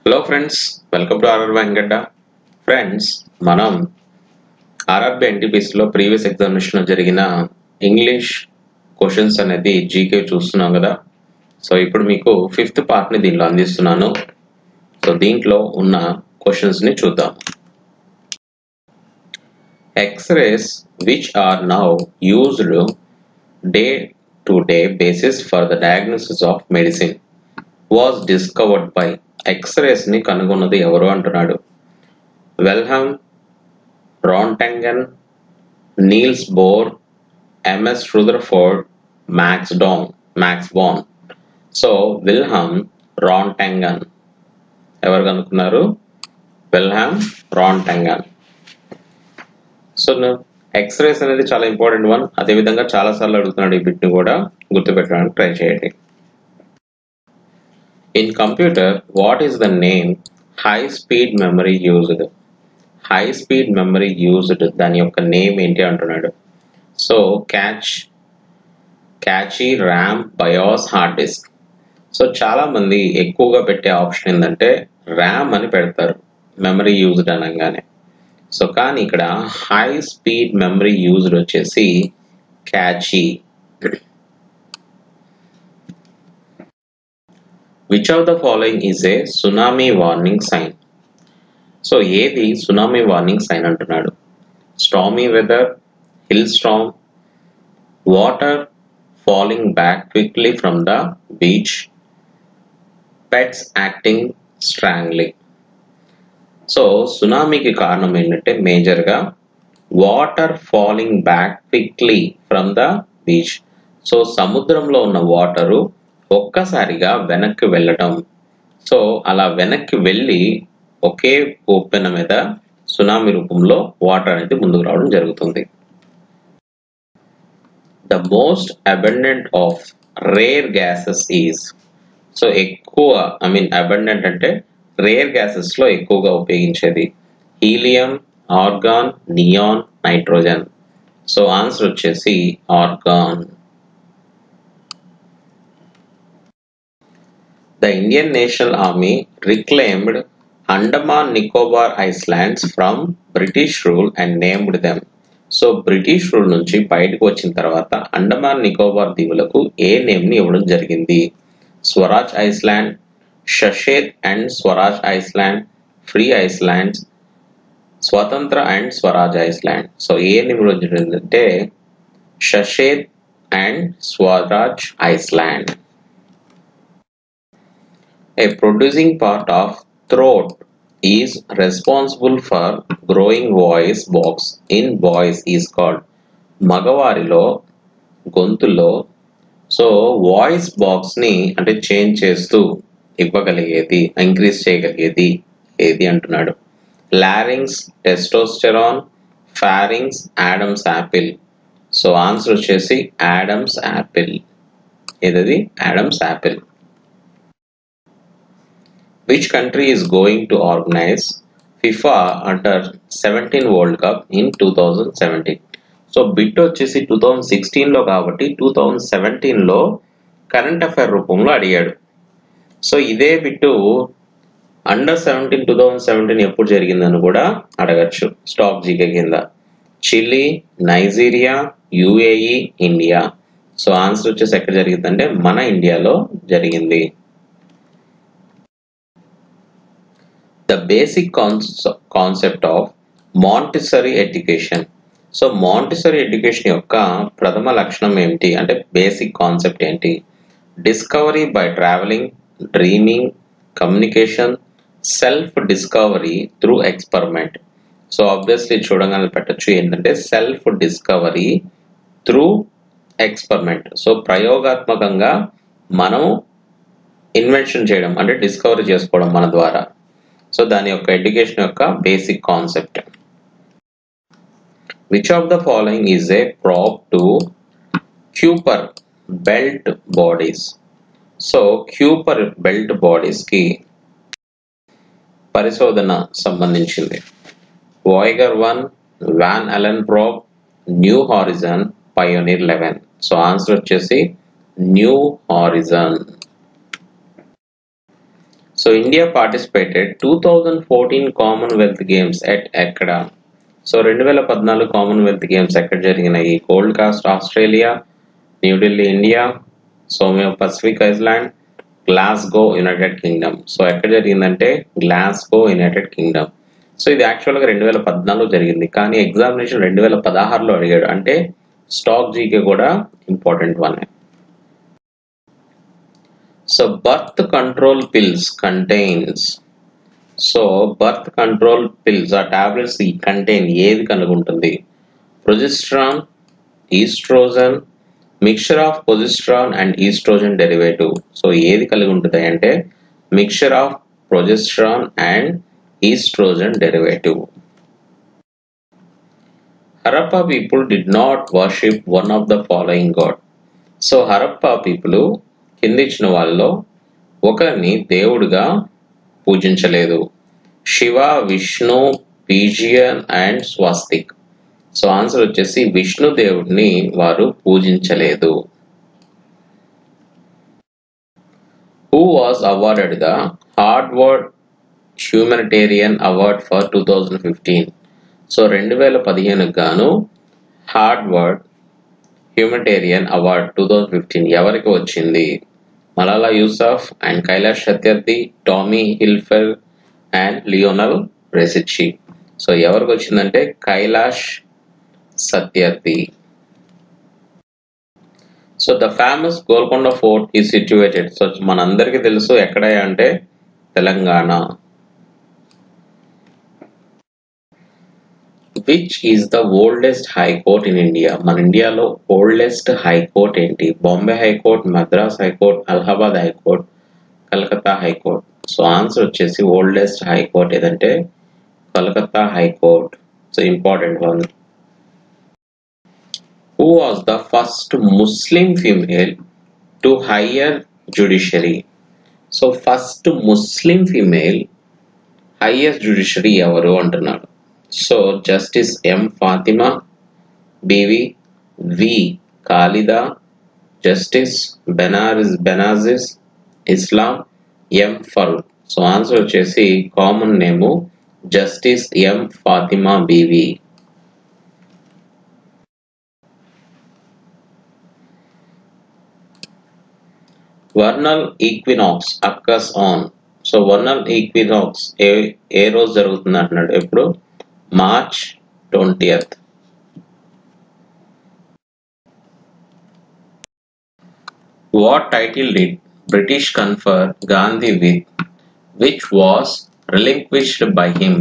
Hello friends, welcome to RRB NTPC. Friends, మనం RRB NTPC లో previous examination జరిగిన English questions అనేది GK చూస్తున్నాం కదా. సో ఇప్పుడు మీకు ఫిఫ్త్ పార్ట్ ని దీనిలో అందిస్తున్నాను. సో దీంట్లో ఉన్న క్వశ్చన్స్ ని చూద్దాం. X-rays which are now used day to day basis for the diagnosis of medicine was discovered by X-rays ని కనుగొన్నది ఎవరు అంటున్నాడు. Wilhelm, Roentgen, Niels Bohr, M S Rutherford, Max Born. So Wilhelm Roentgen ఎవరు కనుక్కున్నారు? వెల్హమ్ రాంటంగన్. సో ఎక్స్రేస్ అనేది చాలా important one. అదేవిధంగా చాలా సార్లు అడుగుతున్నాడు. ఈ బిట్ని కూడా గుర్తుపెట్టడానికి ట్రై చేయండి. In computer, what is the name high-speed memory used? High-speed memory used దాని యొక్క నేమ్ ఏంటి అంటున్నాడు. So cache, RAM, BIOS, hard disk. So చాలా మంది ఎక్కువగా పెట్టే ఆప్షన్ ఏంటంటే ర్యామ్ అని పెడతారు మెమరీ యూజ్డ్ అనగానే. సో కానీ ఇక్కడ హై స్పీడ్ మెమరీ యూజ్డ్ వచ్చేసి cache. Which of the following is a tsunami warning sign? So ఏది సునామీ వార్నింగ్ సైన్ అంటున్నాడు. Stormy weather, hill storm, water falling back quickly from the beach, pets acting strongly. So సునామీకి కారణం ఏంటంటే మేజర్గా water falling back quickly from the beach. So సముద్రంలో ఉన్న water ఒక్కసారిగా వెనక్కి వెళ్ళటం. సో అలా వెనక్కి వెళ్ళి ఒకే ఓపెన్ మీద సునామీ రూపంలో వాటర్ అనేది ముందుకు రావడం జరుగుతుంది. The most abundant of rare gases is. So ఎక్కువ అబండెంట్ అంటే రేర్ గ్యాసెస్ లో ఎక్కువగా ఉపయోగించేది helium, argon, neon, nitrogen. So answer వచ్చేసి argon. The Indian National Army reclaimed Andaman Nicobar Islands from British rule and named them. So British rule నుంచి బయటకు వచ్చిన తర్వాత అండమాన్ నికోబార్ దీవులకు ఏ నేమ్ ని ఇవ్వడం జరిగింది? Swaraj island, Shaheed and Swaraj island, free islands, Swatantra and Swaraj island. So ఏ నేమ్ ఇవ్వడం జరిగిందంటే Shaheed and Swaraj island. A producing part of throat is responsible for growing voice box in boys is called. మగవారిలో గొంతులో సో వాయిస్ బాక్స్ ని అంటే చేంజ్ చేస్తూ ఇవ్వగలిగేది, ఇంక్రీజ్ చేయగలిగేది ఏది అంటున్నాడు. Larynx, testosterone, pharynx, Adam's apple. So answer వచ్చేసి ఆడమ్స్ యాపిల్. ఏదది? Adam's apple. Which country is going to organize FIFA Under-17 World Cup in 2017? So bit వచ్చేసి 2016లో కాబట్టి 2017లో కరెంట్ అఫైర్ రూపంలో అడిగాడు. సో ఇదే బిట్టు Under-17 2017 ఎప్పుడు జరిగిందని కూడా అడగచ్చు స్టాక్ జీకే కింద. Chile, Nigeria, UAE, India. So answer వచ్చేసి ఎక్కడ జరిగిందంటే మన ఇండియాలో జరిగింది. The basic concept of Montessori education. So Montessori education యొక్క ప్రథమ లక్షణం ఏమిటి అంటే బేసిక్ కాన్సెప్ట్ ఏంటి? Discovery by travelling, dreaming, communication, self discovery through experiment. So obviously చూడగానే పెట్టచ్చు ఏంటంటే self discovery through experiment. So ప్రయోగాత్మకంగా మనం ఇన్వెన్షన్ చేయడం అంటే డిస్కవరీ చేసుకోవడం మన ద్వారా. సో దాని యొక్క ఎడ్యుకేషన్ యొక్క basic concept. Which of the following is a probe to Kuiper belt bodies? So Kuiper belt bodies కి పరిశోధన సంబంధించింది. Voyager 1, Van Allen probe, New Horizon, Pioneer 11. So answer వచ్చేసి New Horizon. So India participated 2014 Commonwealth games at ఎక్కడ? So 2014 Commonwealth games ఎక్కడ జరిగినాయి? Gold Coast Australia, New Delhi India, Samoa Pacific island, Glasgow United Kingdom. So ఎక్కడ జరిగిందంటే Glasgow United Kingdom. So ఇది యాక్చువల్గా 2014 జరిగింది, కానీ ఎగ్జామినేషన్ 2016లో అడిగాడు. అంటే స్టాక్ జీకే కూడా important one. So birth control pills contains, so birth control pills ఆ టాబ్లెట్స్ కంటైన్ ఏది కలిగి ఉంటుంది? Progesterone, estrogen, mixture of progesterone and estrogen derivative. So ఏది కలిగి ఉంటుంది అంటే mixture of progesterone and estrogen derivative. Harappa people did not worship one of the following god. So Harappa people కింద ఇచ్చిన వాళ్ళలో ఒకరిని దేవుడిగా పూజించలేదు. Shiva, Vishnu, pigeon and swastik. So answer వచ్చేసి విష్ణు దేవుడిని వారు పూజించలేదు. Who was awarded the Harvard humanitarian award for 2015? So 2015 గాను హార్వర్డ్ హ్యూమనిటేరియన్ అవార్డ్ 2015 ఎవరికి వచ్చింది? Malala Yousaf and Kailash Satyarthi, Tommy Hilfiger and Lionel Messi. So ఎవరికి వచ్చిందంటే Kailash Satyarthi. So the famous Golconda fort is situated. So మనందరికీ తెలుసు ఎక్కడ అంటే Telangana. Which is the oldest high court in India? మన ఇండియాలో ఓల్డెస్ట్ హైకోర్ట్ ఏంటి? Bombay high court, Madras high court, Allahabad high court, Calcutta high court. So answer వచ్చేసి ఓల్డెస్ట్ హైకోర్ట్ ఏదంటే Calcutta high court. So important one. Who was the first Muslim female to higher judiciary? So first Muslim female highest judiciary ఎవరు అంటున్నాడు. So justice M Fathima, Beevi V Khalida, justice Benazir Islam, M Farooq. So answer వచ్చేసి common name justice M Fathima Beevi. Vernal equinox occurs on. So vernal equinox ఏ రోజు జరుగుతుంది అంటున్నాడు. ఎప్పుడు? March 20th. What title did British confer Gandhi with which was relinquished by him?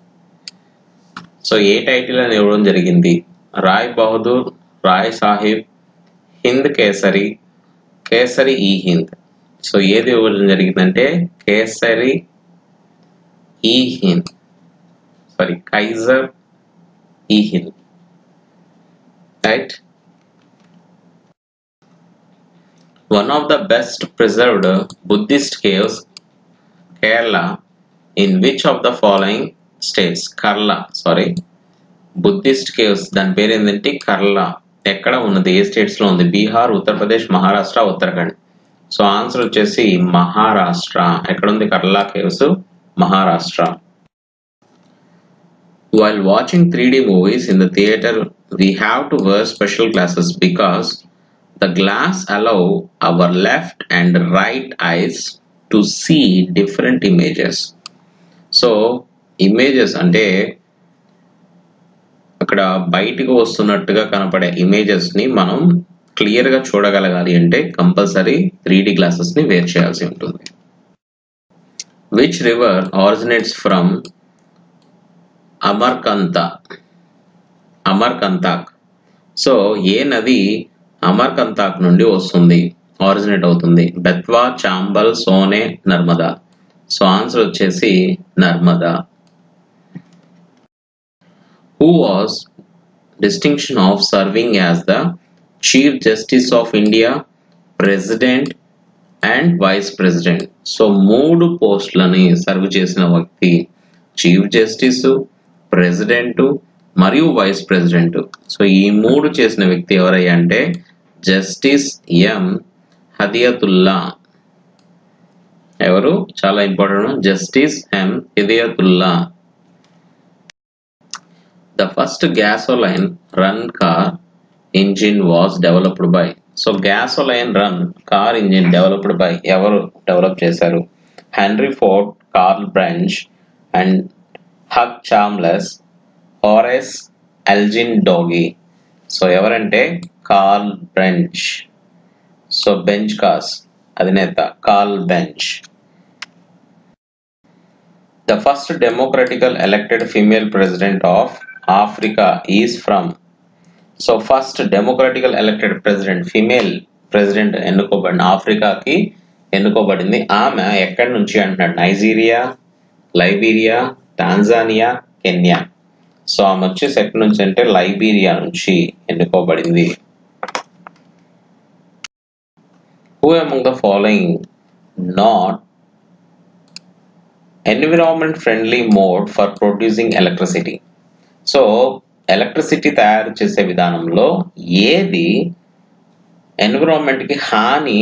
So ఏ title అని ఇవ్వడం జరిగింది? రాయ్ బహదూర్, రాయ్ సాహిబ్, హింద్ కేసరి, కేసరి ఈ హింద్. సో ఏది ఇవ్వడం జరిగిందంటే కేసరి ఈ Hind, sorry Kaisar e Hind, right. One of the best preserved Buddhist caves Kerala in which of the following states? Buddhist caves దాని పేరు ఏంటంటే కర్లా. ఎక్కడ ఉన్నది? ఏ స్టేట్స్ లో ఉంది? బీహార్, ఉత్తరప్రదేశ్, మహారాష్ట్ర, ఉత్తరాఖండ్. సో ఆన్సర్ వచ్చేసి మహారాష్ట్ర. ఎక్కడ ఉంది Karla caves? Maharashtra. While watching 3D movies in the theater, we have to wear special glasses because the glass allow our left and right eyes to see different images. So images అంటే అక్కడ బయటికి వస్తున్నట్టుగా కనపడే images ని మనం clear గా చూడగలగాలి అంటే compulsory 3D glasses ని wear చేయాల్సి ఉంటుంది. Which river originates from Amarkantak? So ఏ నది అమర్కంతాక్ నుండి వస్తుంది, ఆరిజినేట్ అవుతుంది? బెత్వా, చాంబల్, సోనే, నర్మదా. సో ఆన్సర్ వచ్చేసి Narmada. Who was distinction of serving as the Chief Justice of India, President and Vice President? So 3 పోస్టులని సర్వ్ చేసిన వ్యక్తి చీఫ్ జస్టిస్, ప్రెసిడెంట్ మరియు వైస్ ప్రెసిడెంట్. సో ఈ 3 చేసిన వ్యక్తి ఎవరయ్యా అంటే జస్టిస్ ఎం హదియతుల్లా. ఎవరు? చాలా important. Justice M Hidayatullah. The first gasoline run car engine was developed by. So gasoline run car engine developed by ఎవరు డెవలప్ చేశారు? Henry Ford, Karl Benz and Hugh Chambless, Horace Elgin Dodge. So ఎవరంటే Karl Benz. So Benz cars అధినేత Karl Benz. The first democratically elected female president of Africa is from. So first democratically elected president, female president ఎన్నుకోబడిన ఆఫ్రికాకి ఎన్నుకోబడింది. ఆమె ఎక్కడి నుంచి అంటున్నాడు? Nigeria, Liberia, Tanzania, Kenya. So ఆమె వచ్చేసి ఎక్కడి నుంచి అంటే లైబీరియా నుంచి ఎన్నుకోబడింది. Who among the following not environment friendly mode for producing electricity? So electricity తయారు చేసే విధానంలో ఏది ఎన్విరాన్మెంట్కి హాని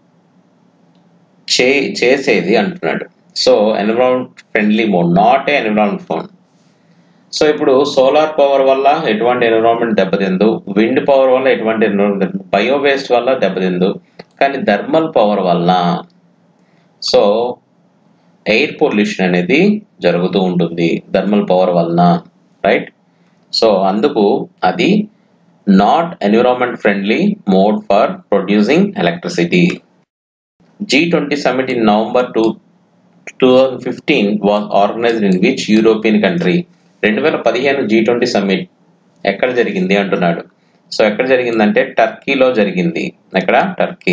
చేసేది అంటున్నాడు. So environment friendly mode, not a environment phone. So ఇప్పుడు సోలార్ పవర్ వల్ల ఎటువంటి ఎన్విరాన్మెంట్ దెబ్బతిందు, విండ్ పవర్ వల్ల ఎటువంటి ఎన్విరాన్మెంట్, బయోవేస్ట్ వల్ల దెబ్బతిందు, కానీ థర్మల్ పవర్ వల్ల సో ఎయిర్ పొల్యూషన్ అనేది జరుగుతూ ఉంటుంది థర్మల్ పవర్ వలన, రైట్? సో అందుకు అది not environment friendly mode for producing electricity. G20 summit in November 2015 was organized in which European country? 2015 G20 summit ఎక్కడ జరిగింది అంటున్నాడు. సో ఎక్కడ జరిగిందంటే టర్కీలో జరిగింది. ఎక్కడ? Turkey.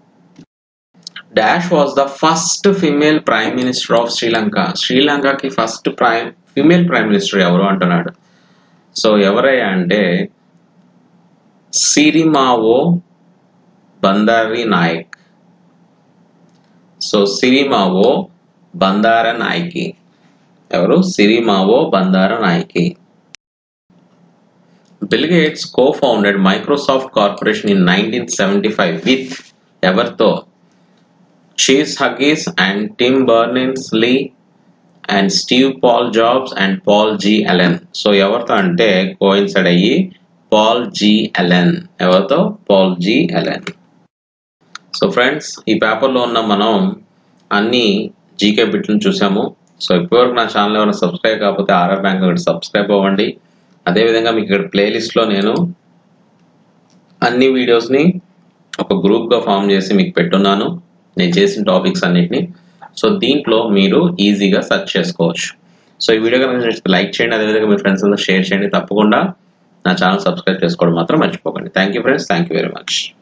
Dash was the first female prime minister of Sri Lanka. శ్రీలంకకి ఫస్ట్ ఫిమేల్ ప్రైమ్ మినిస్టర్ ఎవరు అంటున్నాడు. సో ఎవరయ్యా అంటే Sirimavo Bandari Naik. So Sirimavo Bandaranaike? Sirimavo Bandaranaike గేట్స్ co-founded Microsoft Corporation in 1975 with ఎవరితో? Cheese Huggies and Tim Berners-Lee and Steve Paul Jobs and Paul G Allen. So ఎవరితో అంటే coincide అయ్యి పాల్ జీ అలెన్. ఎవరితో? Paul G Allen. So friends, ఈ పేపర్లో ఉన్న మనం అన్ని జీకే బిట్లను చూసాము. సో ఇప్పటివరకు నా ఛానల్ ఏమైనా సబ్స్క్రైబ్ కాకపోతే ఆర్ఆర్ బ్యాంక్ ఒకటి సబ్స్క్రైబ్ అవ్వండి. అదేవిధంగా మీకు ఇక్కడ ప్లేలిస్ట్లో నేను అన్ని వీడియోస్ని ఒక గ్రూప్గా ఫామ్ చేసి మీకు పెట్టున్నాను, నేను చేసిన టాపిక్స్ అన్నిటిని. సో దీంట్లో మీరు ఈజీగా సెర్చ్ చేసుకోవచ్చు. సో ఈ వీడియో కనుక లైక్ చేయండి, అదేవిధంగా మీ ఫ్రెండ్స్ అందరూ షేర్ చేయండి. తప్పకుండా నా ఛానల్ సబ్స్క్రైబ్ చేసుకోవడం మాత్రం మర్చిపోకండి. Thank you friends, thank you very much.